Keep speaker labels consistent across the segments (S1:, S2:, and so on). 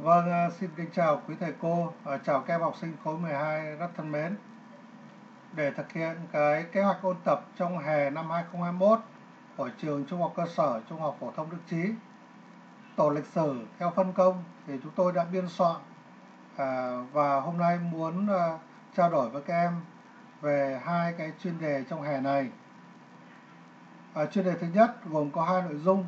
S1: Vâng, xin kính chào quý thầy cô, chào các em học sinh khối 12 rất thân mến. Để thực hiện cái kế hoạch ôn tập trong hè năm 2021 của trường Trung học cơ sở Trung học phổ thông Đức Chí, tổ lịch sử theo phân công thì chúng tôi đã biên soạn và hôm nay muốn trao đổi với các em về hai cái chuyên đề trong hè này. Chuyên đề thứ nhất gồm có hai nội dung.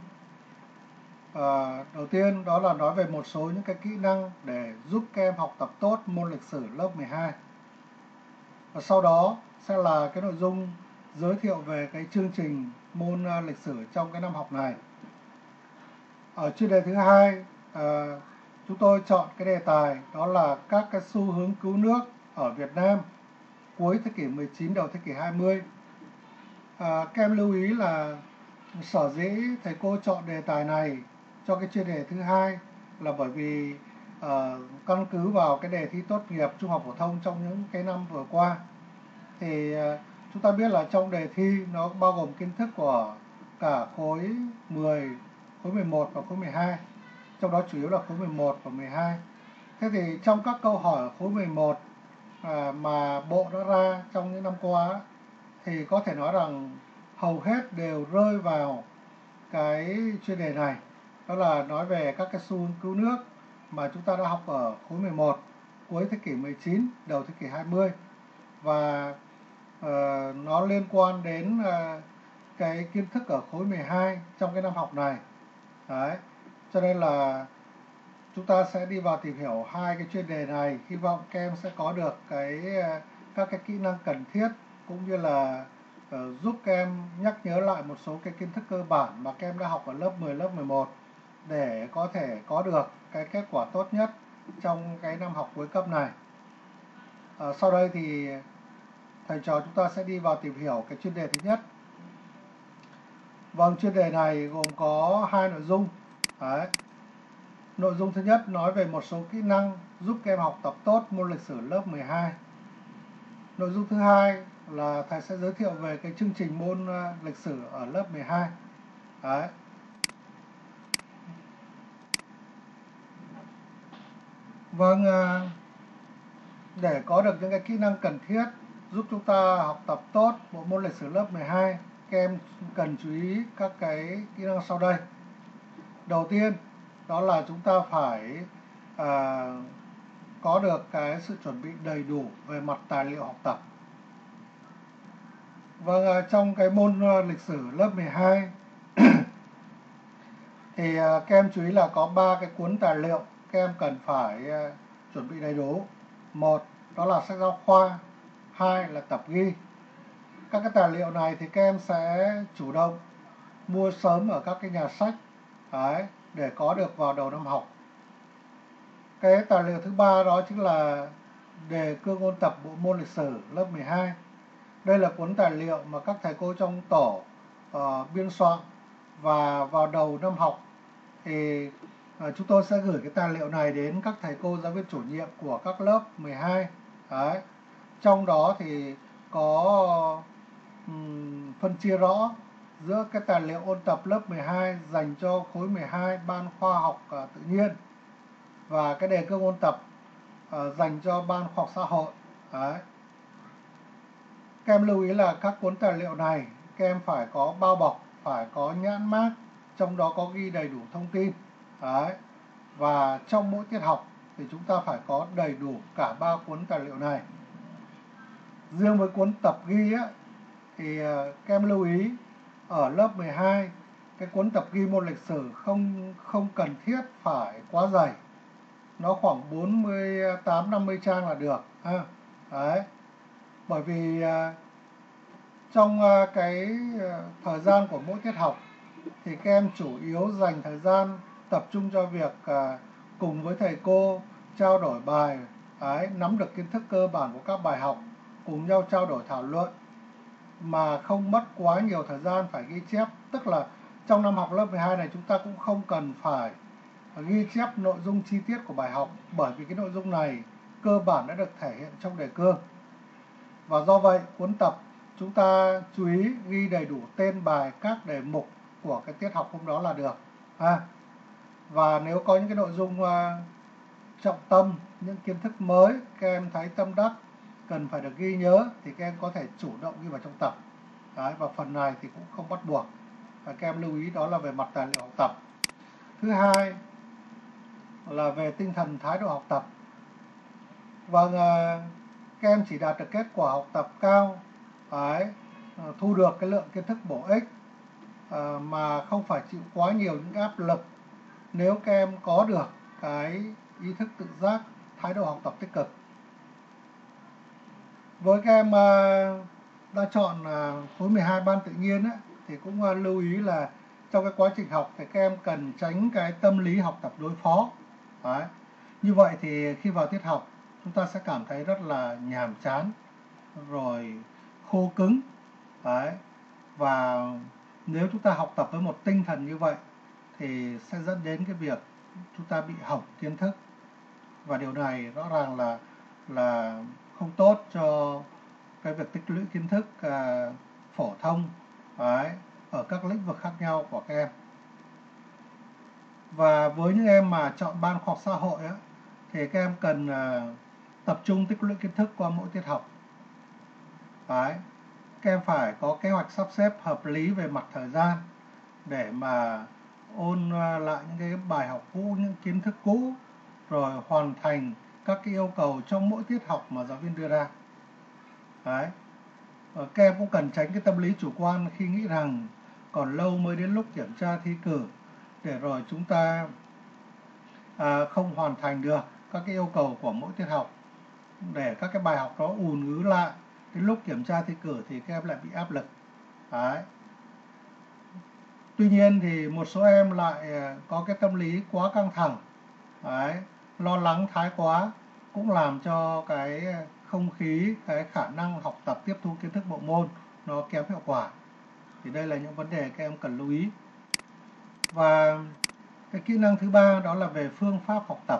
S1: Đầu tiên đó là nói về một số những cái kỹ năng để giúp các em học tập tốt môn lịch sử lớp 12. Và sau đó sẽ là cái nội dung giới thiệu về cái chương trình môn lịch sử trong cái năm học này. Ở chuyên đề thứ hai, chúng tôi chọn cái đề tài đó là các cái xu hướng cứu nước ở Việt Nam cuối thế kỷ 19 đầu thế kỷ 20. Các em lưu ý là sở dĩ thầy cô chọn đề tài này cho cái chuyên đề thứ hai là bởi vì căn cứ vào cái đề thi tốt nghiệp trung học phổ thông trong những cái năm vừa qua thì chúng ta biết là trong đề thi nó bao gồm kiến thức của cả khối 10, khối 11 và khối 12, trong đó chủ yếu là khối 11 và 12. Thế thì trong các câu hỏi ở khối 11 mà bộ đã ra trong những năm qua thì có thể nói rằng hầu hết đều rơi vào cái chuyên đề này, đó là nói về các cái xu hướng cứu nước mà chúng ta đã học ở khối 11 cuối thế kỷ 19 đầu thế kỷ 20, và nó liên quan đến cái kiến thức ở khối 12 trong cái năm học này. Đấy, cho nên là chúng ta sẽ đi vào tìm hiểu hai cái chuyên đề này, hy vọng các em sẽ có được các cái kỹ năng cần thiết, cũng như là giúp các em nhắc nhớ lại một số cái kiến thức cơ bản mà các em đã học ở lớp 10, lớp 11 để có thể có được cái kết quả tốt nhất trong cái năm học cuối cấp này. Sau đây thì thầy trò chúng ta sẽ đi vào tìm hiểu cái chuyên đề thứ nhất. Vâng, chuyên đề này gồm có hai nội dung. Đấy. Nội dung thứ nhất nói về một số kỹ năng giúp các em học tập tốt môn lịch sử lớp 12. Nội dung thứ hai là thầy sẽ giới thiệu về cái chương trình môn lịch sử ở lớp 12. Đấy. Vâng, để có được những cái kỹ năng cần thiết giúp chúng ta học tập tốt bộ môn lịch sử lớp 12, các em cần chú ý các cái kỹ năng sau đây. Đầu tiên, đó là chúng ta phải có được cái sự chuẩn bị đầy đủ về mặt tài liệu học tập. Vâng, trong cái môn lịch sử lớp 12 thì các em chú ý là có 3 cái cuốn tài liệu các em cần phải chuẩn bị đầy đủ. Một, đó là sách giáo khoa. Hai là tập ghi. Các cái tài liệu này thì các em sẽ chủ động mua sớm ở các cái nhà sách đấy, để có được vào đầu năm học. Cái tài liệu thứ ba đó chính là đề cương ôn tập bộ môn lịch sử lớp 12. Đây là cuốn tài liệu mà các thầy cô trong tổ biên soạn, và vào đầu năm học thì chúng tôi sẽ gửi cái tài liệu này đến các thầy cô giáo viên chủ nhiệm của các lớp 12. Đấy. Trong đó thì có phân chia rõ giữa cái tài liệu ôn tập lớp 12 dành cho khối 12 ban khoa học tự nhiên và cái đề cương ôn tập dành cho ban khoa học xã hội. Đấy. Các em lưu ý là các cuốn tài liệu này các em phải có bao bọc, phải có nhãn mác, trong đó có ghi đầy đủ thông tin. Đấy. Và trong mỗi tiết học thì chúng ta phải có đầy đủ cả 3 cuốn tài liệu này. Riêng với cuốn tập ghi á, thì các em lưu ý ở lớp 12 cái cuốn tập ghi môn lịch sử không cần thiết phải quá dày, nó khoảng 48-50 trang là được ha. Đấy. Bởi vì trong cái thời gian của mỗi tiết học thì các em chủ yếu dành thời gian tập trung cho việc cùng với thầy cô trao đổi bài, nắm được kiến thức cơ bản của các bài học, cùng nhau trao đổi thảo luận mà không mất quá nhiều thời gian phải ghi chép. Tức là trong năm học lớp 12 này chúng ta cũng không cần phải ghi chép nội dung chi tiết của bài học, bởi vì cái nội dung này cơ bản đã được thể hiện trong đề cương. Và do vậy cuốn tập chúng ta chú ý ghi đầy đủ tên bài, các đề mục của cái tiết học hôm đó là được. Và nếu có những cái nội dung trọng tâm, những kiến thức mới các em thấy tâm đắc cần phải được ghi nhớ thì các em có thể chủ động ghi vào trong tập. Đấy, và phần này thì cũng không bắt buộc. Và các em lưu ý đó là về mặt tài liệu học tập. Thứ hai là về tinh thần thái độ học tập. Vâng, các em chỉ đạt được kết quả học tập cao, đấy, thu được cái lượng kiến thức bổ ích mà không phải chịu quá nhiều những áp lực nếu các em có được cái ý thức tự giác, thái độ học tập tích cực. Với các em đã chọn khối 12 ban tự nhiên ấy, thì cũng lưu ý là trong cái quá trình học thì các em cần tránh cái tâm lý học tập đối phó. Đấy. Như vậy thì khi vào tiết học chúng ta sẽ cảm thấy rất là nhàm chán, rồi khô cứng. Đấy. Và nếu chúng ta học tập với một tinh thần như vậy thì sẽ dẫn đến cái việc chúng ta bị hỏng kiến thức. Và điều này rõ ràng là không tốt cho cái việc tích lũy kiến thức phổ thông ở các lĩnh vực khác nhau của các em. Và với những em mà chọn ban khoa học xã hội thì các em cần tập trung tích lũy kiến thức qua mỗi tiết học. Các em phải có kế hoạch sắp xếp hợp lý về mặt thời gian để mà ôn lại những cái bài học cũ, những kiến thức cũ, rồi hoàn thành các cái yêu cầu trong mỗi tiết học mà giáo viên đưa ra. Đấy. Các em cũng cần tránh cái tâm lý chủ quan khi nghĩ rằng còn lâu mới đến lúc kiểm tra thi cử, để rồi chúng ta không hoàn thành được các cái yêu cầu của mỗi tiết học, để các cái bài học đó ùn ứ lại, đến lúc kiểm tra thi cử thì các em lại bị áp lực. Đấy. Tuy nhiên thì một số em lại có cái tâm lý quá căng thẳng, lo lắng thái quá, cũng làm cho cái không khí, cái khả năng học tập tiếp thu kiến thức bộ môn nó kém hiệu quả. Thì đây là những vấn đề các em cần lưu ý. Và cái kỹ năng thứ ba đó là về phương pháp học tập.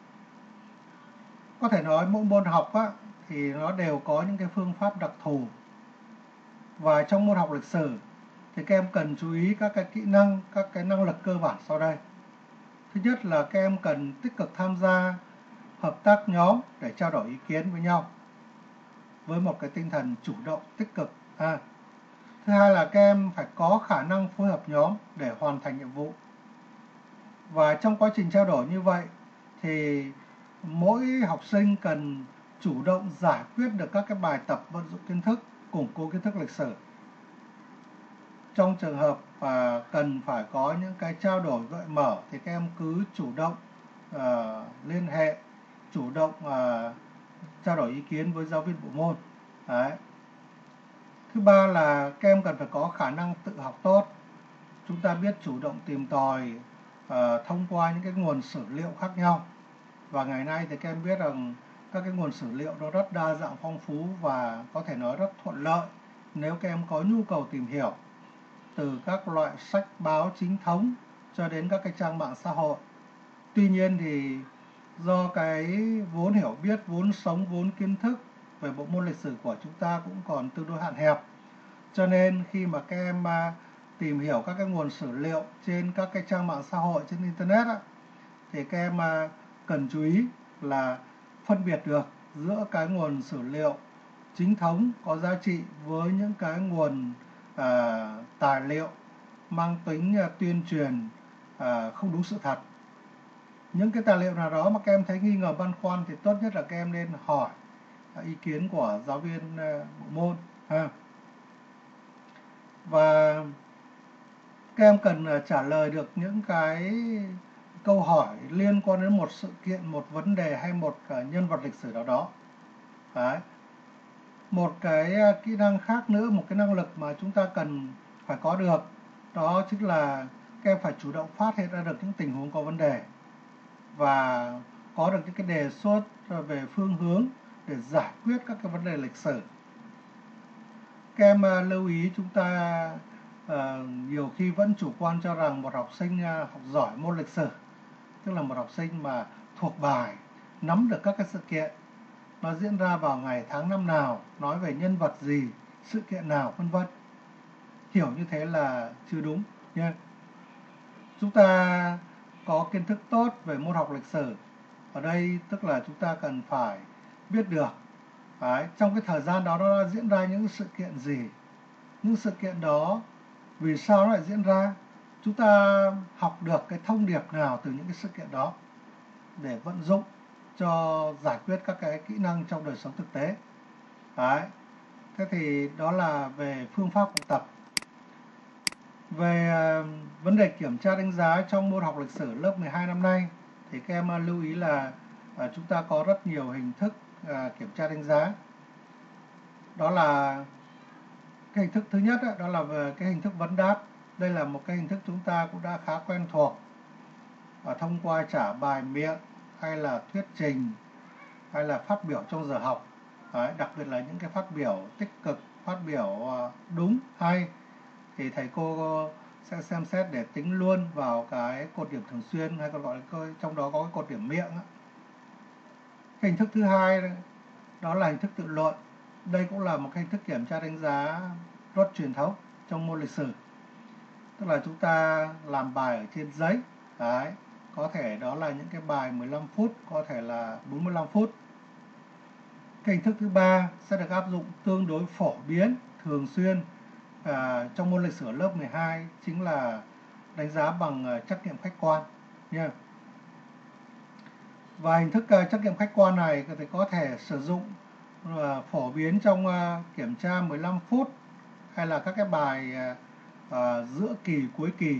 S1: Có thể nói mỗi môn học thì nó đều có những cái phương pháp đặc thù. Và trong môn học lịch sử thì các em cần chú ý các cái kỹ năng, các cái năng lực cơ bản sau đây. Thứ nhất là các em cần tích cực tham gia hợp tác nhóm để trao đổi ý kiến với nhau với một cái tinh thần chủ động, tích cực. Thứ hai là các em phải có khả năng phối hợp nhóm để hoàn thành nhiệm vụ. Và trong quá trình trao đổi như vậy thì mỗi học sinh cần chủ động giải quyết được các cái bài tập vận dụng kiến thức, củng cố kiến thức lịch sử. Trong trường hợp cần phải có những cái trao đổi gợi mở thì các em cứ chủ động liên hệ, chủ động trao đổi ý kiến với giáo viên bộ môn. Đấy. Thứ ba là các em cần phải có khả năng tự học tốt. Chúng ta biết chủ động tìm tòi thông qua những cái nguồn sử liệu khác nhau. Và ngày nay thì các em biết rằng các cái nguồn sử liệu nó rất đa dạng, phong phú và có thể nói rất thuận lợi nếu các em có nhu cầu tìm hiểu, từ các loại sách báo chính thống cho đến các cái trang mạng xã hội. Tuy nhiên thì do cái vốn hiểu biết, vốn sống, vốn kiến thức về bộ môn lịch sử của chúng ta cũng còn tương đối hạn hẹp. Cho nên khi mà các em tìm hiểu các cái nguồn sử liệu trên các cái trang mạng xã hội, trên Internet thì các em cần chú ý là phân biệt được giữa cái nguồn sử liệu chính thống có giá trị với những cái nguồn tài liệu mang tính tuyên truyền không đúng sự thật. Những cái tài liệu nào đó mà các em thấy nghi ngờ, băn khoăn thì tốt nhất là các em nên hỏi ý kiến của giáo viên bộ môn. Và các em cần trả lời được những cái câu hỏi liên quan đến một sự kiện, một vấn đề hay một nhân vật lịch sử nào đó. Đấy. Một cái kỹ năng khác nữa, một cái năng lực mà chúng ta cần phải có được, đó chính là các em phải chủ động phát hiện ra được những tình huống có vấn đề và có được những cái đề xuất về phương hướng để giải quyết các cái vấn đề lịch sử. Các em lưu ý, chúng ta nhiều khi vẫn chủ quan cho rằng một học sinh học giỏi môn lịch sử tức là một học sinh mà thuộc bài, nắm được các cái sự kiện nó diễn ra vào ngày tháng năm nào, nói về nhân vật gì, sự kiện nào, vân vân. Hiểu như thế là chưa đúng nha. Chúng ta có kiến thức tốt về môn học lịch sử ở đây tức là chúng ta cần phải biết được trong cái thời gian đó nó đã diễn ra những sự kiện gì, những sự kiện đó vì sao nó lại diễn ra, chúng ta học được cái thông điệp nào từ những cái sự kiện đó để vận dụng cho giải quyết các cái kỹ năng trong đời sống thực tế. Thế thì đó là về phương pháp học tập. Về vấn đề kiểm tra đánh giá trong môn học lịch sử lớp 12 năm nay thì các em lưu ý là chúng ta có rất nhiều hình thức kiểm tra đánh giá. Đó là cái hình thức thứ nhất đó là về cái hình thức vấn đáp. Đây là một cái hình thức chúng ta cũng đã khá quen thuộc, thông qua trả bài miệng hay là thuyết trình hay là phát biểu trong giờ học. Đặc biệt là những cái phát biểu tích cực, phát biểu đúng hay thì thầy cô sẽ xem xét để tính luôn vào cái cột điểm thường xuyên, hay còn gọi là trong đó có cái cột điểm miệng. Cái hình thức thứ hai đó là hình thức tự luận. Đây cũng là một cái hình thức kiểm tra đánh giá rất truyền thống trong môn lịch sử. Tức là chúng ta làm bài ở trên giấy. Có thể đó là những cái bài 15 phút, có thể là 45 phút. Cái hình thức thứ ba sẽ được áp dụng tương đối phổ biến, thường xuyên trong môn lịch sử lớp 12, chính là đánh giá bằng trắc nghiệm khách quan nha. Và hình thức trắc nghiệm khách quan này thì có thể sử dụng phổ biến trong kiểm tra 15 phút hay là các cái bài giữa kỳ, cuối kỳ.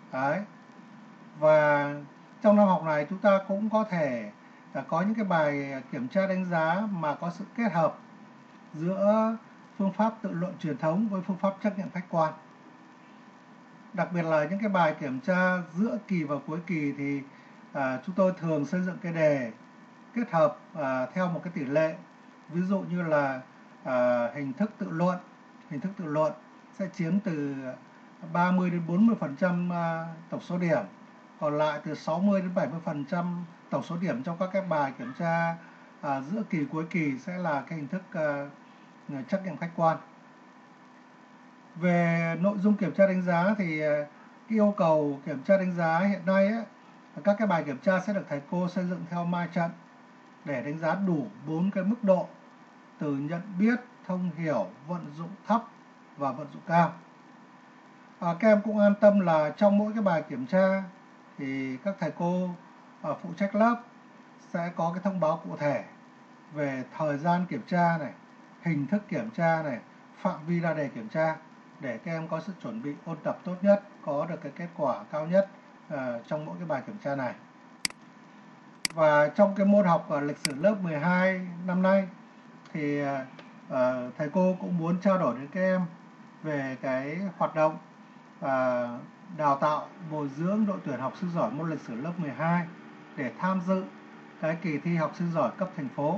S1: Và trong năm học này chúng ta cũng có thể có những cái bài kiểm tra đánh giá mà có sự kết hợp giữa phương pháp tự luận truyền thống với phương pháp trắc nghiệm khách quan. Đặc biệt là những cái bài kiểm tra giữa kỳ và cuối kỳ thì chúng tôi thường xây dựng cái đề kết hợp theo một cái tỷ lệ. Ví dụ như là hình thức tự luận sẽ chiếm từ 30 đến 40% tổng số điểm, còn lại từ 60 đến 70% tổng số điểm trong các cái bài kiểm tra giữa kỳ cuối kỳ sẽ là cái hình thức trắc nghiệm khách quan. Về nội dung kiểm tra đánh giá thì cái yêu cầu kiểm tra đánh giá hiện nay các cái bài kiểm tra sẽ được thầy cô xây dựng theo ma trận để đánh giá đủ 4 cái mức độ, từ nhận biết, thông hiểu, vận dụng thấp và vận dụng cao. Các em cũng an tâm là trong mỗi cái bài kiểm tra thì các thầy cô phụ trách lớp sẽ có cái thông báo cụ thể về thời gian kiểm tra này, hình thức kiểm tra này, phạm vi ra đề kiểm tra, để các em có sự chuẩn bị ôn tập tốt nhất, có được cái kết quả cao nhất trong mỗi cái bài kiểm tra này. Và trong cái môn học lịch sử lớp 12 năm nay thì thầy cô cũng muốn trao đổi với các em về cái hoạt động đào tạo bồi dưỡng đội tuyển học sinh giỏi môn lịch sử lớp 12 để tham dự cái kỳ thi học sinh giỏi cấp thành phố.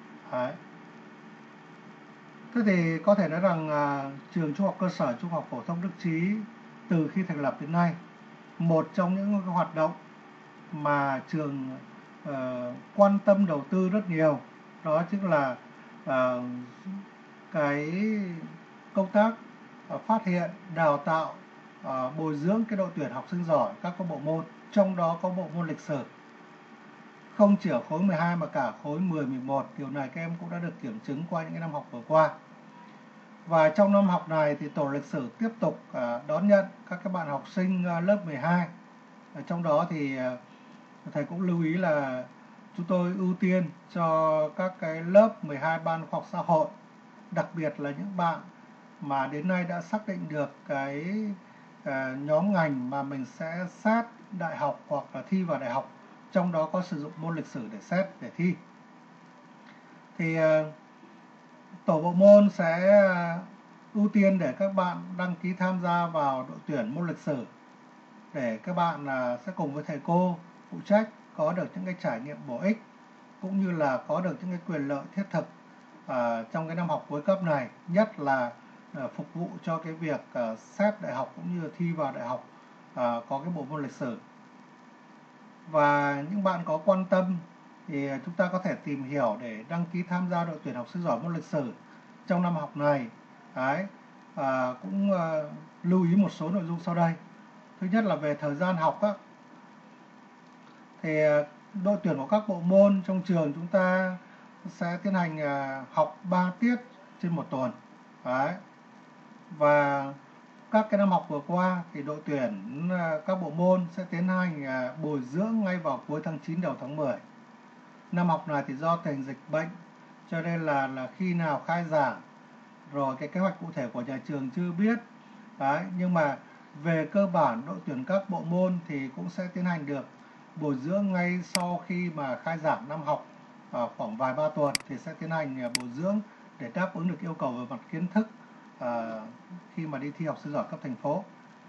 S1: Thế thì có thể nói rằng trường Trung học cơ sở Trung học phổ thông Đức Chí từ khi thành lập đến nay, một trong những cái hoạt động mà trường quan tâm đầu tư rất nhiều đó chính là cái công tác phát hiện, đào tạo, bồi dưỡng cái đội tuyển học sinh giỏi các bộ môn, trong đó có bộ môn lịch sử. Không chỉ ở khối 12 mà cả khối 10, 11. Điều này các em cũng đã được kiểm chứng qua những năm học vừa qua. Và trong năm học này thì tổ lịch sử tiếp tục đón nhận các cái bạn học sinh lớp 12. Trong đó thì thầy cũng lưu ý là chúng tôi ưu tiên cho các cái lớp 12 ban khoa học xã hội, đặc biệt là những bạn mà đến nay đã xác định được cái nhóm ngành mà mình sẽ xét đại học hoặc là thi vào đại học, trong đó có sử dụng môn lịch sử để xét, để thi. Thì tổ bộ môn sẽ ưu tiên để các bạn đăng ký tham gia vào đội tuyển môn lịch sử, để các bạn sẽ cùng với thầy cô phụ trách có được những cái trải nghiệm bổ ích, cũng như là có được những cái quyền lợi thiết thực trong cái năm học cuối cấp này, nhất là phục vụ cho cái việc xét đại học cũng như thi vào đại học có cái bộ môn lịch sử. Và những bạn có quan tâm thì chúng ta có thể tìm hiểu để đăng ký tham gia đội tuyển học sinh giỏi môn lịch sử trong năm học này. Cũng lưu ý một số nội dung sau đây. Thứ nhất là về thời gian học thì đội tuyển của các bộ môn trong trường chúng ta sẽ tiến hành học 3 tiết trên một tuần. Đấy. Và các cái năm học vừa qua thì đội tuyển các bộ môn sẽ tiến hành bồi dưỡng ngay vào cuối tháng 9 đầu tháng 10. Năm học này thì do tình dịch bệnh cho nên là khi nào khai giảng rồi cái kế hoạch cụ thể của nhà trường chưa biết. Đấy, nhưng mà về cơ bản đội tuyển các bộ môn thì cũng sẽ tiến hành được bồi dưỡng ngay sau khi mà khai giảng năm học, khoảng vài ba tuần thì sẽ tiến hành bồi dưỡng để đáp ứng được yêu cầu về mặt kiến thức khi mà đi thi học sinh giỏi cấp thành phố.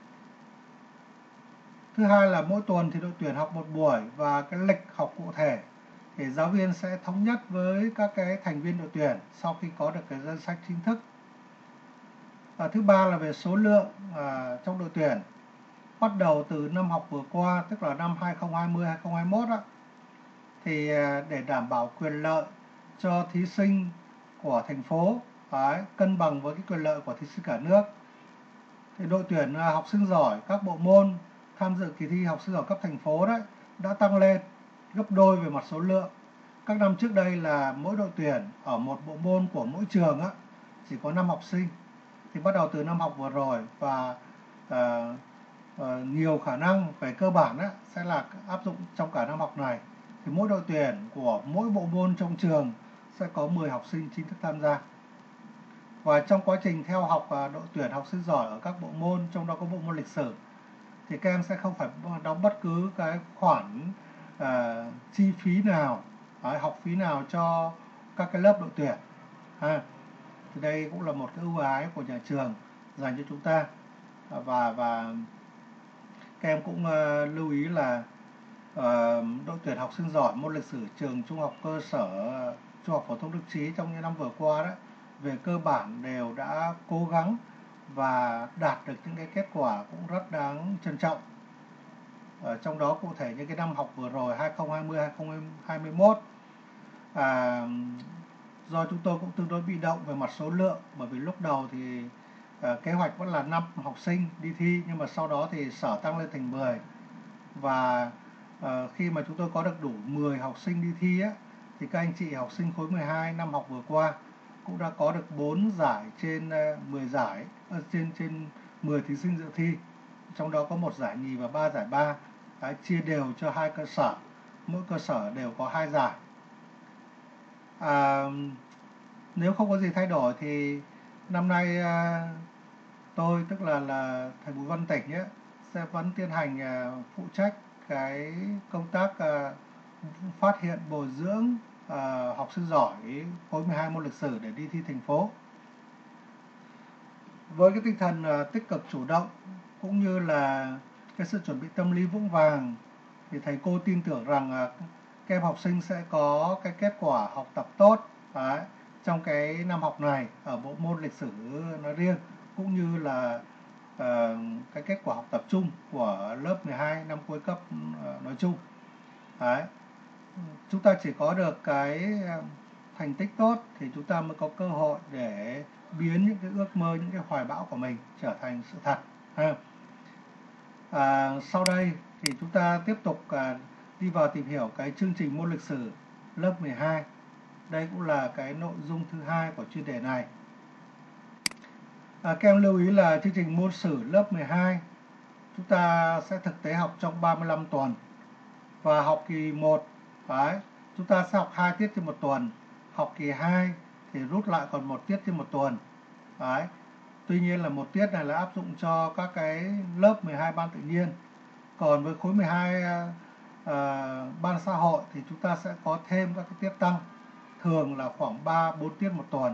S1: Thứ hai là mỗi tuần thì đội tuyển học một buổi và cái lịch học cụ thể thì giáo viên sẽ thống nhất với các cái thành viên đội tuyển sau khi có được cái danh sách chính thức. Thứ ba là về số lượng trong đội tuyển. Bắt đầu từ năm học vừa qua, tức là năm 2020-2021 á, thì để đảm bảo quyền lợi cho thí sinh của thành phố, cân bằng với cái quyền lợi của thí sinh cả nước, thì đội tuyển học sinh giỏi các bộ môn tham dự kỳ thi học sinh giỏi cấp thành phố đấy đã tăng lên gấp đôi về mặt số lượng. Các năm trước đây là mỗi đội tuyển ở một bộ môn của mỗi trường á, chỉ có 5 học sinh. Thì bắt đầu từ năm học vừa rồi và nhiều khả năng về cơ bản á, sẽ là áp dụng trong cả năm học này. Thì mỗi đội tuyển của mỗi bộ môn trong trường sẽ có 10 học sinh chính thức tham gia. Và trong quá trình theo học đội tuyển học sinh giỏi ở các bộ môn, trong đó có bộ môn lịch sử, thì các em sẽ không phải đóng bất cứ cái khoản chi phí nào, học phí nào cho các cái lớp đội tuyển. Thì đây cũng là một cái ưu ái của nhà trường dành cho chúng ta. Và các em cũng lưu ý là đội tuyển học sinh giỏi môn lịch sử trường trung học cơ sở, trung học phổ thông Đức Trí trong những năm vừa qua đó, về cơ bản đều đã cố gắng và đạt được những cái kết quả cũng rất đáng trân trọng. Trong đó cụ thể những cái năm học vừa rồi 2020-2021 do chúng tôi cũng tương đối bị động về mặt số lượng, bởi vì lúc đầu thì kế hoạch vẫn là 5 học sinh đi thi, nhưng mà sau đó thì sở tăng lên thành 10. Và khi mà chúng tôi có được đủ 10 học sinh đi thi á, thì các anh chị học sinh khối 12 năm học vừa qua cũng đã có được 4 giải trên 10 giải, trên 10 thí sinh dự thi. Trong đó có 1 giải nhì và 3 giải ba, chia đều cho 2 cơ sở, mỗi cơ sở đều có 2 giải. Nếu không có gì thay đổi thì năm nay tôi, tức là thầy Bùi Văn Tĩnh ấy, sẽ vẫn tiến hành phụ trách cái công tác phát hiện bồi dưỡng học sinh giỏi khối 12 môn lịch sử để đi thi thành phố. Với cái tinh thần tích cực chủ động cũng như là cái sự chuẩn bị tâm lý vững vàng thì thầy cô tin tưởng rằng các em học sinh sẽ có cái kết quả học tập tốt trong cái năm học này ở bộ môn lịch sử nói riêng, cũng như là cái kết quả học tập chung của lớp 12 năm cuối cấp nói chung. Chúng ta chỉ có được cái thành tích tốt thì chúng ta mới có cơ hội để biến những cái ước mơ, những cái hoài bão của mình trở thành sự thật. Sau đây thì chúng ta tiếp tục đi vào tìm hiểu cái chương trình môn lịch sử lớp 12. Đây cũng là cái nội dung thứ hai của chuyên đề này. Các em lưu ý là chương trình môn sử lớp 12 chúng ta sẽ thực tế học trong 35 tuần. Và học kỳ 1 chúng ta sẽ học 2 tiết trên một tuần. Học kỳ 2 thì rút lại còn 1 tiết trên một tuần. Tuy nhiên là 1 tiết này là áp dụng cho các cái lớp 12 ban tự nhiên. Còn với khối 12 ban xã hội thì chúng ta sẽ có thêm các cái tiết tăng, thường là khoảng 3-4 tiết một tuần.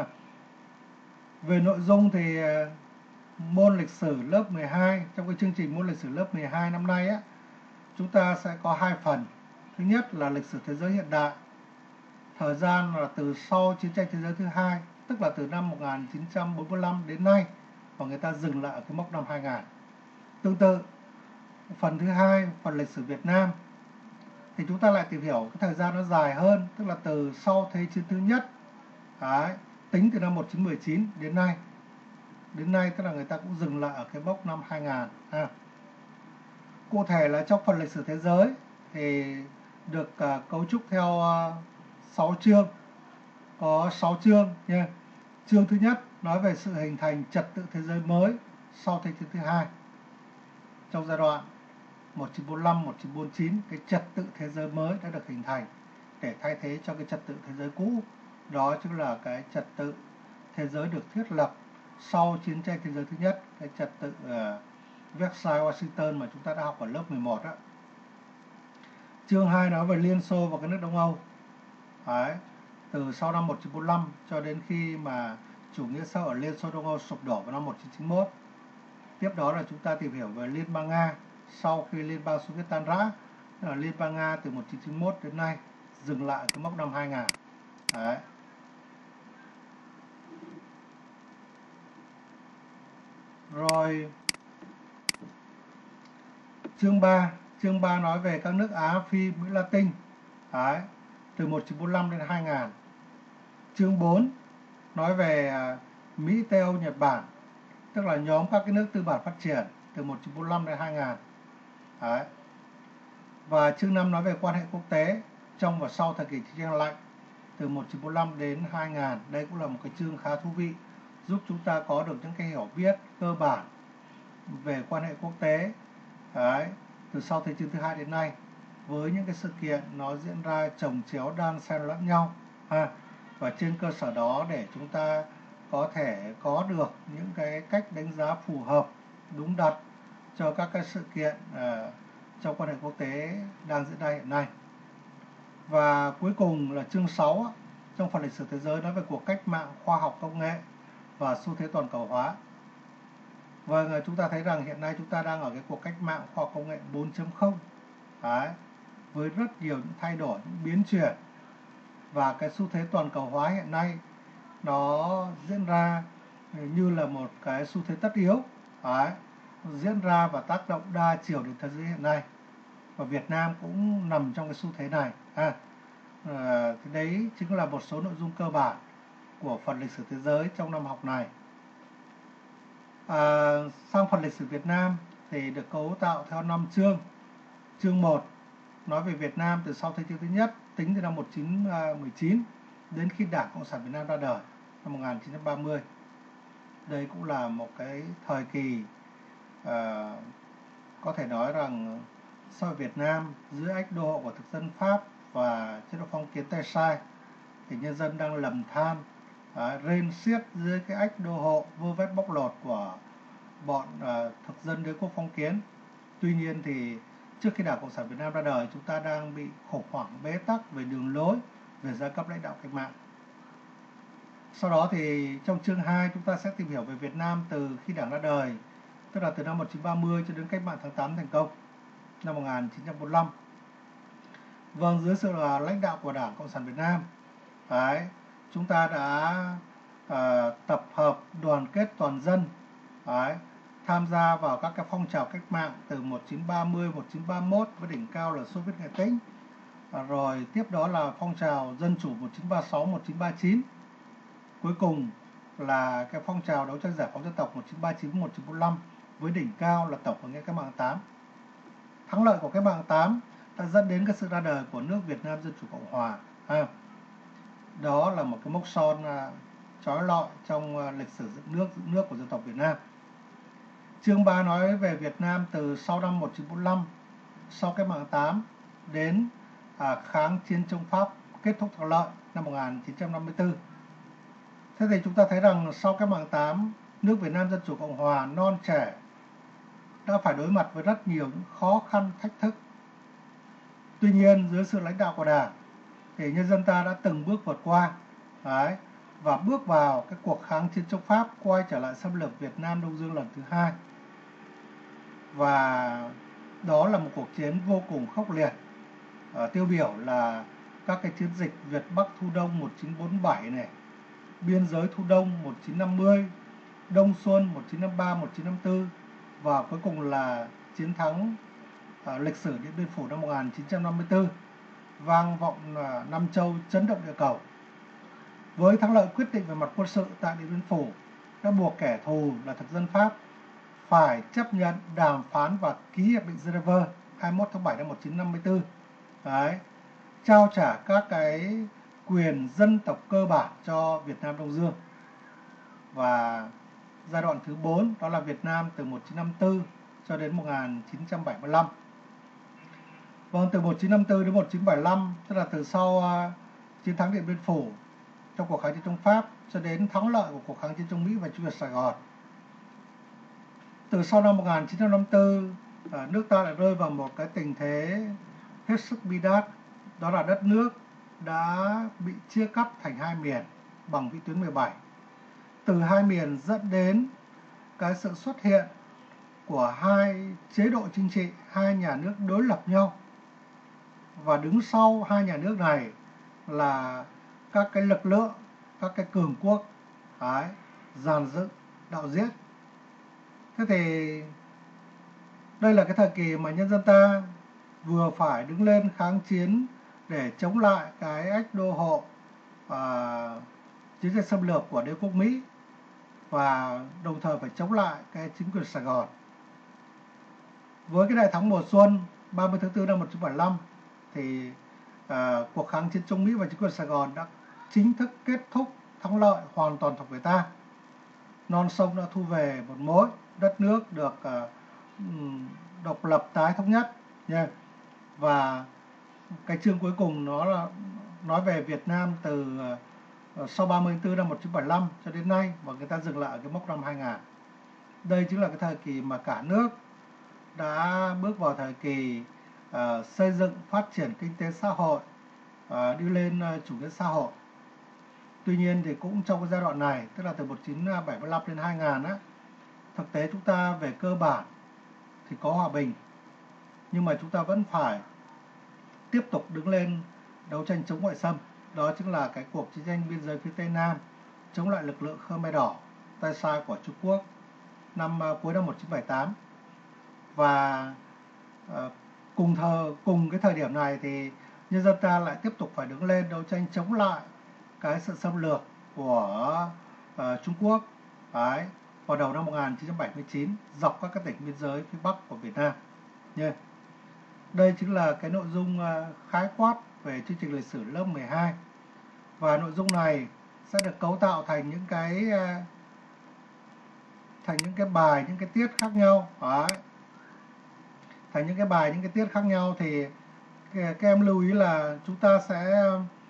S1: Về nội dung thì môn lịch sử lớp 12, trong cái chương trình môn lịch sử lớp 12 năm nay chúng ta sẽ có 2 phần. Thứ nhất là lịch sử thế giới hiện đại, thời gian là từ sau chiến tranh thế giới thứ hai, tức là từ năm 1945 đến nay, và người ta dừng lại ở cái mốc năm 2000. Tương tự, phần thứ hai, phần lịch sử Việt Nam, thì chúng ta lại tìm hiểu cái thời gian nó dài hơn, tức là từ sau Thế chiến thứ nhất, tính từ năm 1919 đến nay. Đến nay tức là người ta cũng dừng lại ở cái mốc năm 2000. Cụ thể là trong phần lịch sử thế giới thì được cấu trúc theo 6 chương, có 6 chương nha. Chương thứ nhất nói về sự hình thành trật tự thế giới mới sau Thế chiến thứ hai. Trong giai đoạn 1945-1949, cái trật tự thế giới mới đã được hình thành để thay thế cho cái trật tự thế giới cũ. Đó chính là cái trật tự thế giới được thiết lập sau chiến tranh thế giới thứ nhất, cái trật tự Versailles Washington mà chúng ta đã học ở lớp 11 đó. Chương 2 nói về Liên Xô và các nước Đông Âu. Đấy, từ sau năm 1945 cho đến khi mà chủ nghĩa xã hội ở Liên Xô Đông Âu sụp đổ vào năm 1991. Tiếp đó là chúng ta tìm hiểu về Liên bang Nga sau khi Liên bang Xô Viết tan rã. Liên bang Nga từ 1991 đến nay, dừng lại cái mốc năm 2000. Đấy. Rồi chương 3 nói về các nước Á, Phi, Mỹ Latin. Đấy, từ 1945 đến 2000. Chương 4 nói về Mỹ, Tây Âu, Nhật Bản, tức là nhóm các cái nước tư bản phát triển từ 1945 đến 2000. Đấy. Và chương 5 nói về quan hệ quốc tế trong và sau thời kỳ chiến tranh lạnh từ 1945 đến 2000. Đây cũng là một cái chương khá thú vị, giúp chúng ta có được những cái hiểu biết cơ bản về quan hệ quốc tế. Đấy, từ sau Thế chiến thứ hai đến nay, với những cái sự kiện nó diễn ra chồng chéo đan xen lẫn nhau và trên cơ sở đó để chúng ta có thể có được những cái cách đánh giá phù hợp, đúng đắn cho các cái sự kiện trong quan hệ quốc tế đang diễn ra hiện nay. Và cuối cùng là chương 6 trong phần lịch sử thế giới nói về cuộc cách mạng khoa học công nghệ và xu thế toàn cầu hóa. Vâng, chúng ta thấy rằng hiện nay chúng ta đang ở cái cuộc cách mạng khoa học công nghệ 4.0. Đấy, với rất nhiều những thay đổi, những biến chuyển. Và cái xu thế toàn cầu hóa hiện nay nó diễn ra như là một cái xu thế tất yếu. Đấy, diễn ra và tác động đa chiều đến thế giới hiện nay. Và Việt Nam cũng nằm trong cái xu thế này. Thì đấy chính là một số nội dung cơ bản của phần lịch sử thế giới trong năm học này. Sang phần lịch sử Việt Nam thì được cấu tạo theo 5 chương. Chương 1 nói về Việt Nam từ sau Thế chiến thứ nhất, tính từ năm 1919 đến khi Đảng Cộng sản Việt Nam ra đời năm 1930. Đây cũng là một cái thời kỳ có thể nói rằng xã hội Việt Nam dưới ách đô hộ của thực dân Pháp và chế độ phong kiến tay sai thì nhân dân đang lầm than, rên xiết dưới cái ách đô hộ vơ vét bóc lột của bọn thực dân đế quốc phong kiến. Tuy nhiên thì trước khi Đảng Cộng sản Việt Nam ra đời, chúng ta đang bị khủng hoảng bế tắc về đường lối, về giai cấp lãnh đạo cách mạng. Sau đó thì trong chương 2 chúng ta sẽ tìm hiểu về Việt Nam từ khi Đảng ra đời, tức là từ năm 1930 cho đến cách mạng tháng 8 thành công năm 1945. Vâng, dưới sự lãnh đạo của Đảng Cộng sản Việt Nam, chúng ta đã tập hợp đoàn kết toàn dân, tham gia vào các cái phong trào cách mạng từ 1930, 1931 với đỉnh cao là Xô Viết Nghệ Tĩnh. Rồi tiếp đó là phong trào dân chủ 1936, 1939. Cuối cùng là cái phong trào đấu tranh giải phóng dân tộc 1939, 1945 với đỉnh cao là tổng khởi nghĩa cách mạng 8. Thắng lợi của cách mạng 8 đã dẫn đến cái sự ra đời của nước Việt Nam Dân chủ Cộng hòa. Đó là một cái mốc son trói lọi trong lịch sử dựng nước của dân tộc Việt Nam. Chương 3 nói về Việt Nam từ sau năm 1945, sau cách mạng 8 đến kháng chiến chống Pháp kết thúc thắng lợi năm 1954. Thế thì chúng ta thấy rằng sau cách mạng 8, nước Việt Nam Dân chủ Cộng hòa non trẻ đã phải đối mặt với rất nhiều những khó khăn, thách thức. Tuy nhiên, dưới sự lãnh đạo của Đảng thì nhân dân ta đã từng bước vượt qua và bước vào cái cuộc kháng chiến chống Pháp, quay trở lại xâm lược Việt Nam Đông Dương lần thứ 2. Và đó là một cuộc chiến vô cùng khốc liệt. Tiêu biểu là các cái chiến dịch Việt Bắc Thu Đông 1947 này, Biên giới Thu Đông 1950, Đông Xuân 1953, 1954 và cuối cùng là chiến thắng lịch sử Điện Biên Phủ năm 1954, vang vọng Nam Châu, chấn động địa cầu. Với thắng lợi quyết định về mặt quân sự tại Điện Biên Phủ đã buộc kẻ thù là thực dân Pháp phải chấp nhận đàm phán và ký hiệp định Geneva 21 tháng 7 năm 1954. trao trả các cái quyền dân tộc cơ bản cho Việt Nam Đông Dương. Và giai đoạn thứ 4 đó là Việt Nam từ 1954 cho đến 1975. Vâng, từ 1954 đến 1975, tức là từ sau chiến thắng Điện Biên Phủ trong cuộc kháng chiến chống Pháp cho đến thắng lợi của cuộc kháng chiến chống Mỹ và chủ nghĩa Sài Gòn. Từ sau năm 1954, nước ta lại rơi vào một cái tình thế hết sức bi đát, đó là đất nước đã bị chia cắt thành hai miền bằng vĩ tuyến 17. Từ hai miền dẫn đến cái sự xuất hiện của hai chế độ chính trị, hai nhà nước đối lập nhau. Và đứng sau hai nhà nước này là các cái lực lượng, các cái cường quốc dàn dựng, đạo diễn. Thế thì đây là cái thời kỳ mà nhân dân ta vừa phải đứng lên kháng chiến để chống lại cái ách đô hộ chiến tranh xâm lược của đế quốc Mỹ, và đồng thời phải chống lại cái chính quyền Sài Gòn. Với cái đại thắng mùa xuân 30 tháng 4 năm 1975 thì cuộc kháng chiến chống Mỹ và chính quyền Sài Gòn đã chính thức kết thúc, thắng lợi hoàn toàn thuộc về ta. Non sông đã thu về một mối, đất nước được độc lập tái thống nhất. Và cái chương cuối cùng nó là nói về Việt Nam từ sau 30 tháng 4 năm 1975 cho đến nay, và người ta dừng lại ở cái mốc năm 2000. Đây chính là cái thời kỳ mà cả nước đã bước vào thời kỳ xây dựng, phát triển kinh tế xã hội, đi lên chủ nghĩa xã hội. Tuy nhiên thì cũng trong cái giai đoạn này, tức là từ 1975 đến 2000 thực tế chúng ta về cơ bản thì có hòa bình, nhưng mà chúng ta vẫn phải tiếp tục đứng lên đấu tranh chống ngoại xâm. Đó chính là cái cuộc chiến tranh biên giới phía Tây Nam chống lại lực lượng Khmer Đỏ, tay sai của Trung Quốc cuối năm 1978. Và cùng cái thời điểm này thì nhân dân ta lại tiếp tục phải đứng lên đấu tranh chống lại cái sự xâm lược của Trung Quốc vào đầu năm 1979 dọc các tỉnh biên giới phía Bắc của Việt Nam. Đây chính là cái nội dung khái quát về chương trình lịch sử lớp 12. Và nội dung này sẽ được cấu tạo thành những cái bài, những cái tiết khác nhau. Thành những cái bài, những cái tiết khác nhau thì các em lưu ý là chúng ta sẽ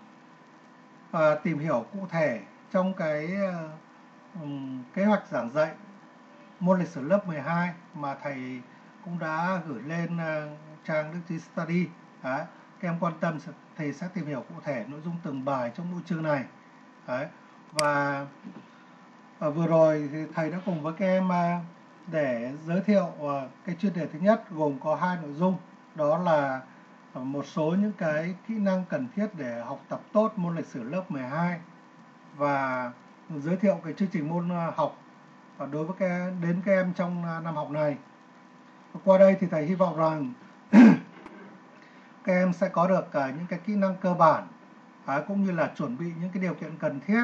S1: tìm hiểu cụ thể trong cái kế hoạch giảng dạy môn lịch sử lớp 12 mà thầy cũng đã gửi lên trang Đức Trí Study. Các em quan tâm thầy sẽ tìm hiểu cụ thể nội dung từng bài trong mỗi chương này. Và vừa rồi thì thầy đã cùng với các em để giới thiệu cái chuyên đề thứ nhất gồm có hai nội dung, đó là một số những cái kỹ năng cần thiết để học tập tốt môn lịch sử lớp 12 và giới thiệu cái chương trình môn học đối với đến các em trong năm học này. Qua đây thì thầy hy vọng rằng các em sẽ có được những cái kỹ năng cơ bản cũng như là chuẩn bị những cái điều kiện cần thiết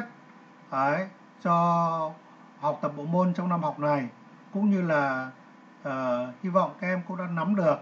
S1: cho học tập bộ môn trong năm học này, cũng như là hy vọng các em cũng đã nắm được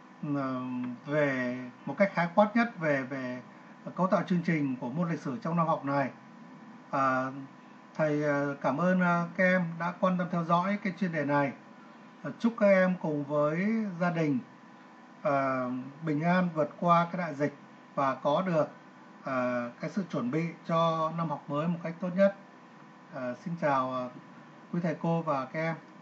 S1: về một cách khái quát nhất về cấu tạo chương trình của môn lịch sử trong năm học này. Thầy cảm ơn các em đã quan tâm theo dõi cái chuyên đề này. Chúc các em cùng với gia đình bình an vượt qua cái đại dịch và có được cái sự chuẩn bị cho năm học mới một cách tốt nhất. Xin chào quý thầy cô và các em.